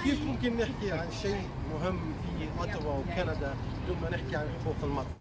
كيف ممكن نحكي عن شيء مهم في اوتاوا وكندا بدون ما نحكي عن حقوق المرأة؟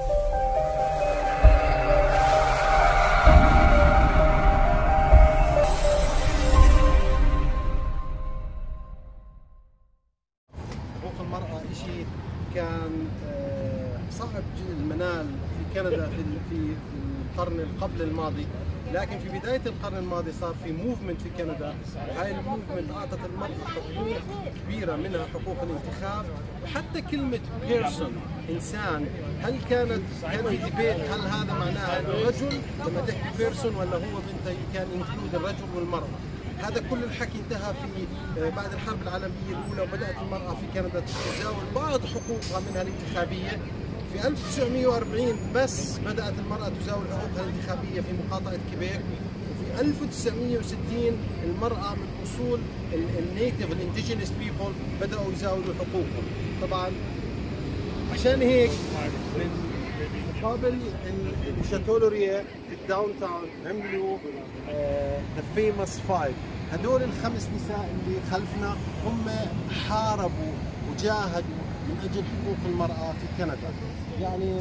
حقوق المرأة شيء كان صعب المنال في كندا في القرن قبل الماضي، لكن في بداية القرن الماضي صار في موفمنت في كندا، وهاي الموفمنت أعطت المرأة حقوق كبيرة، منها حقوق الانتخاب، وحتى كلمة بيرسون إنسان. هل كان في ديبيت هل هذا معناها إنه رجل لما تحكي بيرسون، ولا هو بنت كان انكلود الرجل والمرأة؟ هذا كل الحكي انتهى في بعد الحرب العالمية الأولى، وبدأت المرأة في كندا تتزاول بعض حقوقها منها الانتخابية. في 1940 بس بدأت المرأة تزاول حقوقها الانتخابية في مقاطعة كيبيك، وفي 1960 المرأة من أصول النيتيف الانديجينيس بيبل بدأوا يزاولوا حقوقهم. طبعا عشان هيك من مقابل الشاتولوريا في الداون تاون عملوا ذا فيموس فايف. هدول الخمس نساء اللي خلفنا هم حاربوا وجاهدوا من اجل حقوق المرأة في كندا. يعني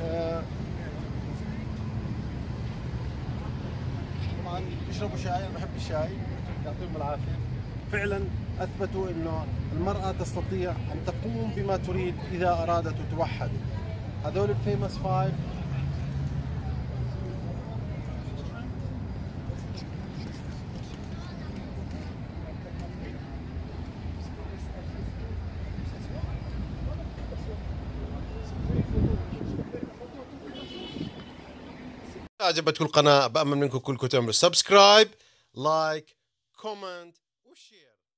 طبعا بيشربوا شاي، انا بحب الشاي، يعطيهم العافية. فعلا اثبتوا انه المرأة تستطيع ان تقوم بما تريد اذا ارادت وتوحد. هذول الفيموس فايف. عجبتكم القناة، بأمل منكم كلكم تعملوا سبسكرايب، لايك، كومنت وشير.